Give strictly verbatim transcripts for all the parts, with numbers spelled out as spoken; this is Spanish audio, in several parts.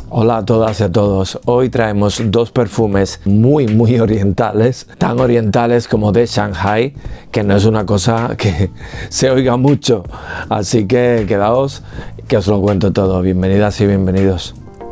Hola a todas y a todos. Hoy traemos dos perfumes muy muy orientales, tan orientales como de Shanghai, que no es una cosa que se oiga mucho. Así que quedaos que os lo cuento todo. Bienvenidas y bienvenidos.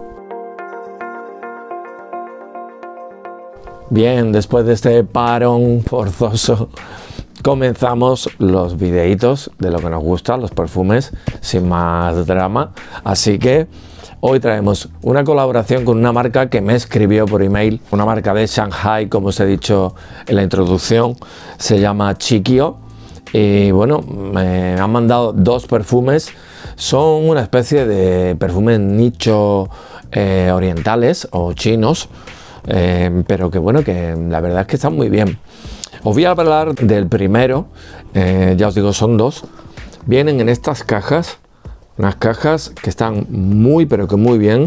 Bien, después de este parón forzoso, comenzamos los videitos de lo que nos gusta, los perfumes, sin más drama. Así que hoy traemos una colaboración con una marca que me escribió por email, una marca de Shanghai, como os he dicho en la introducción, se llama Chikio. Y bueno, me han mandado dos perfumes, son una especie de perfumes nicho eh, orientales o chinos, eh, pero que bueno, que la verdad es que están muy bien. Os voy a hablar del primero, eh, ya os digo, son dos. Vienen en estas cajas, unas cajas que están muy, pero que muy bien,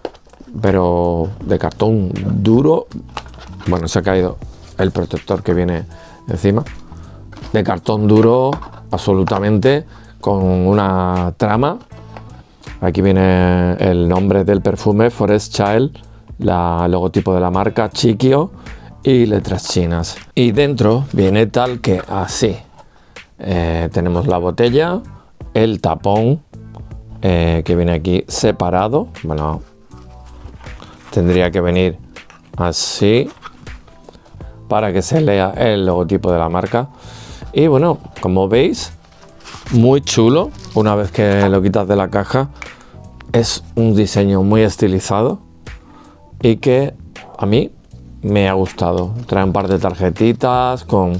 pero de cartón duro. Bueno, se ha caído el protector que viene encima. De cartón duro, absolutamente, con una trama. Aquí viene el nombre del perfume, Forest Child, la, el logotipo de la marca, Chikio, y letras chinas. Y dentro viene tal que así. Eh, tenemos la botella, el tapón, eh, que viene aquí separado. Bueno, tendría que venir así para que se lea el logotipo de la marca. Y bueno, como veis, muy chulo. Una vez que lo quitas de la caja, es un diseño muy estilizado y que a mí me ha gustado. Trae un par de tarjetitas con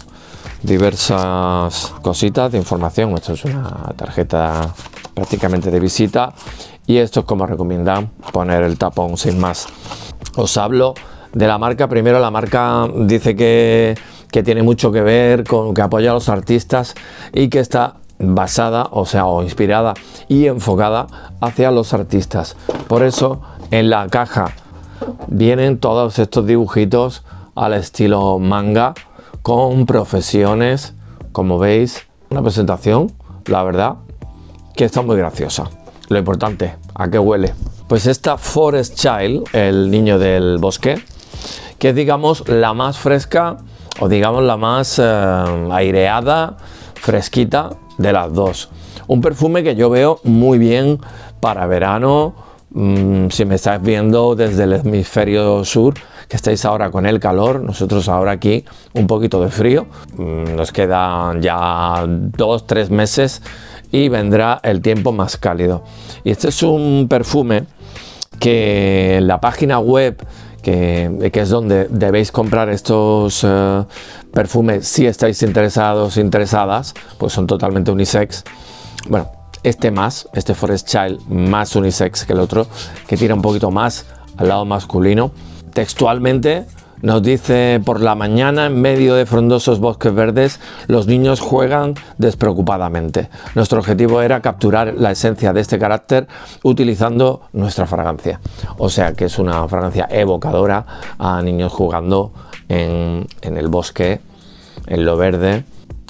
diversas cositas de información. Esto es una tarjeta prácticamente de visita y esto es como recomiendan poner el tapón sin más. Os hablo de la marca. Primero, la marca dice que, que tiene mucho que ver con que apoya a los artistas y que está basada, o sea, o inspirada y enfocada hacia los artistas. Por eso en la caja vienen todos estos dibujitos al estilo manga con profesiones, como veis. Una presentación, la verdad, que está muy graciosa. Lo importante, ¿a qué huele? Pues esta Forest Child, el niño del bosque, que es, digamos, la más fresca o digamos la más eh, aireada, fresquita de las dos. Un perfume que yo veo muy bien para verano. Mm, si me estáis viendo desde el hemisferio sur, que estáis ahora con el calor, nosotros ahora aquí un poquito de frío. Mm, nos quedan ya dos, tres meses y vendrá el tiempo más cálido. Y este es un perfume que en la página web, que, que es donde debéis comprar estos uh, perfumes, si estáis interesados, interesadas, pues son totalmente unisex. Bueno, este más, este Forest Child más unisex que el otro, que tira un poquito más al lado masculino. Textualmente nos dice: por la mañana, en medio de frondosos bosques verdes, los niños juegan despreocupadamente. Nuestro objetivo era capturar la esencia de este carácter utilizando nuestra fragancia. O sea que es una fragancia evocadora a niños jugando en, en el bosque, en lo verde.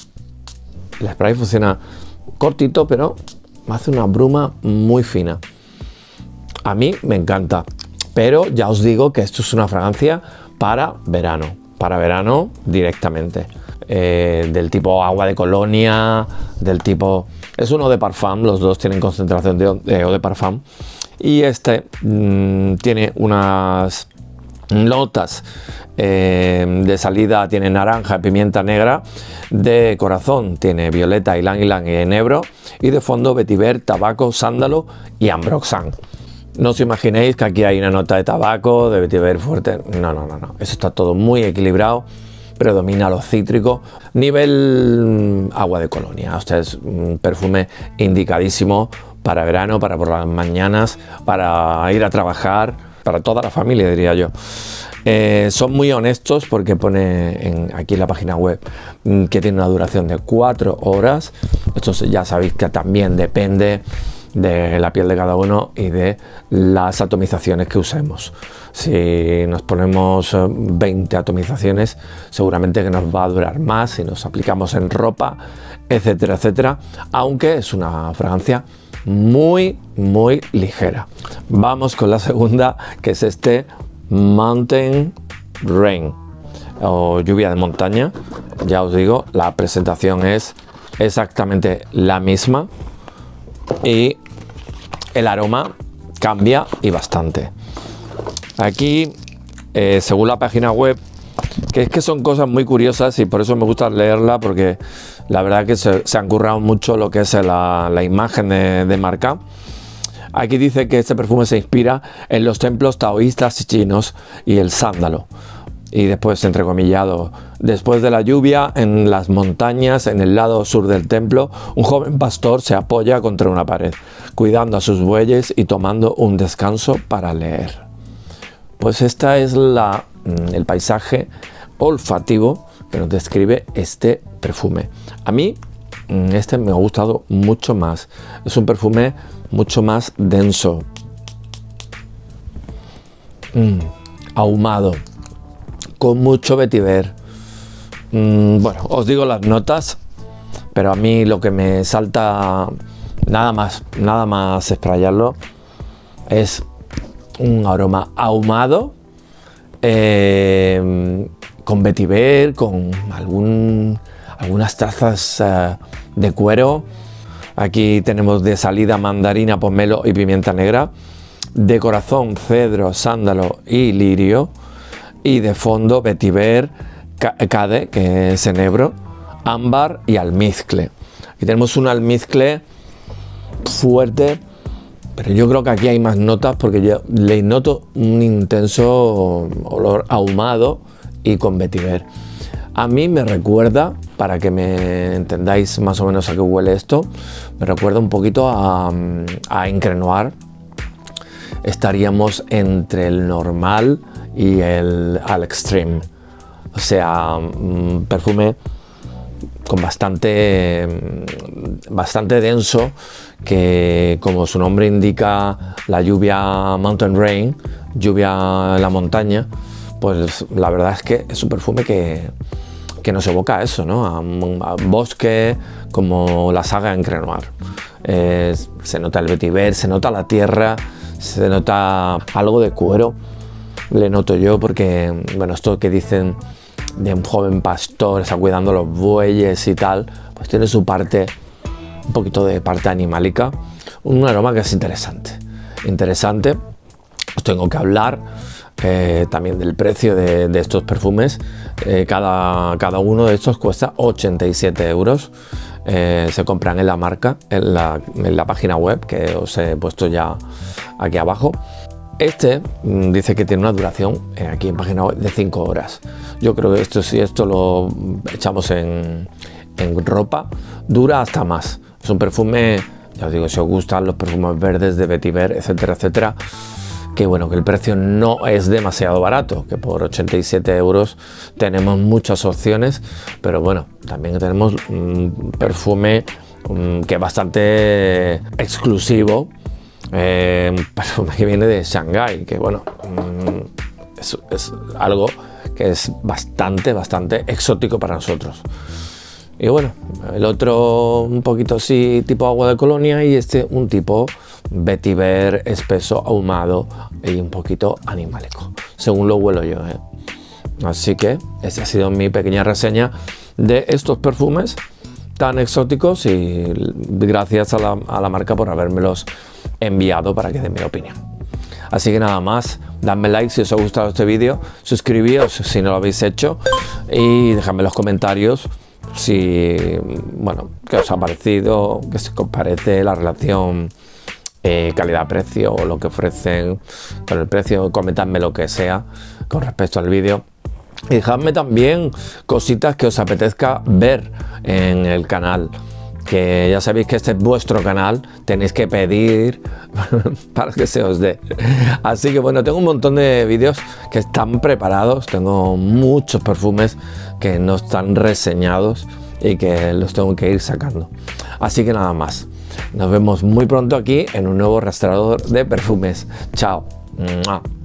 El spray funciona cortito, pero hace una bruma muy fina. A mí me encanta, pero ya os digo que esto es una fragancia para verano, para verano directamente, eh, del tipo agua de colonia, del tipo, es uno de parfum, los dos tienen concentración de, de eau de parfum, y este mmm, tiene unas notas eh, de salida, tiene naranja, pimienta negra, de corazón tiene violeta, ylang ylang y enebro, y de fondo vetiver, tabaco, sándalo y ambroxan. No os imaginéis que aquí hay una nota de tabaco, de vetiver fuerte. No, no, no, no. Eso está todo muy equilibrado. Predomina lo cítrico. Nivel agua de colonia. O sea, es un perfume indicadísimo para verano, para por las mañanas, para ir a trabajar, para toda la familia, diría yo. Eh, son muy honestos porque pone en, aquí en la página web que tiene una duración de cuatro horas. Esto ya sabéis que también depende de la piel de cada uno y de las atomizaciones que usemos. Si nos ponemos veinte atomizaciones, seguramente que nos va a durar más si nos aplicamos en ropa, etcétera, etcétera. Aunque es una fragancia muy, muy ligera. Vamos con la segunda, que es este Mountain Rain o lluvia de montaña. Ya os digo, la presentación es exactamente la misma y el aroma cambia y bastante. Aquí, eh, según la página web, que es que son cosas muy curiosas y por eso me gusta leerla, porque la verdad que se, se han currado mucho lo que es la, la imagen de, de marca. Aquí dice que este perfume se inspira en los templos taoístas chinos y el sándalo. Y después, entrecomillado, después de la lluvia, en las montañas, en el lado sur del templo, un joven pastor se apoya contra una pared, cuidando a sus bueyes y tomando un descanso para leer. Pues esta es la, el paisaje olfativo que nos describe este perfume. A mí, este me ha gustado mucho más. Es un perfume mucho más denso, mm, ahumado, con mucho vetiver. Mm, bueno, os digo las notas, pero a mí lo que me salta, nada más, nada más sprayarlo, es un aroma ahumado, eh, con vetiver, con algún, algunas trazas uh, de cuero. Aquí tenemos de salida mandarina, pomelo y pimienta negra, de corazón cedro, sándalo y lirio, y de fondo vetiver, cade, que es enebro, ámbar y almizcle. Aquí tenemos un almizcle fuerte, pero yo creo que aquí hay más notas porque yo le noto un intenso olor ahumado y con vetiver. A mí me recuerda, para que me entendáis más o menos a qué huele esto, me recuerda un poquito a, a Incre Noir. Estaríamos entre el normal y el al extreme, o sea, un perfume con bastante bastante denso, que como su nombre indica, la lluvia Mountain Rain, lluvia en la montaña, pues la verdad es que es un perfume que, que nos evoca a eso, ¿no? A, a bosque, como la saga Incre Noir. Eh, se nota el vetiver, se nota la tierra, se nota algo de cuero. Le noto yo porque, bueno, esto que dicen de un joven pastor, está cuidando los bueyes y tal, pues tiene su parte, un poquito de parte animálica, un aroma que es interesante. Interesante, os tengo que hablar eh, también del precio de, de estos perfumes. Eh, cada, cada uno de estos cuesta ochenta y siete euros. Eh, se compran en la marca, en la, en la página web que os he puesto ya aquí abajo. Este mmm, dice que tiene una duración eh, aquí en página web de cinco horas. Yo creo que esto, si esto lo echamos en, en ropa, dura hasta más. Es un perfume, ya os digo, si os gustan los perfumes verdes de vetiver, etcétera, etcétera, que bueno, que el precio no es demasiado barato, que por ochenta y siete euros tenemos muchas opciones, pero bueno, también tenemos un perfume um, que es bastante exclusivo. Eh, un perfume que viene de Shanghái, que bueno, mmm, es, es algo que es bastante, bastante exótico para nosotros. Y bueno, el otro un poquito así tipo agua de colonia, y este un tipo vetiver espeso, ahumado y un poquito animálico, según lo huelo yo, ¿eh? Así que esta ha sido mi pequeña reseña de estos perfumes tan exóticos, y gracias a la, a la marca por habérmelos enviado para que den mi opinión. Así que nada más, dadme like si os ha gustado este vídeo, suscribíos si no lo habéis hecho y dejadme en los comentarios si, bueno, qué os ha parecido, qué os parece la relación eh, calidad-precio o lo que ofrecen con el precio. Comentadme lo que sea con respecto al vídeo. Y dejadme también cositas que os apetezca ver en el canal, que ya sabéis que este es vuestro canal, tenéis que pedir para que se os dé. Así que bueno, tengo un montón de vídeos que están preparados, tengo muchos perfumes que no están reseñados y que los tengo que ir sacando. Así que nada más, nos vemos muy pronto aquí en un nuevo rastreador de perfumes. Chao. ¡Mua!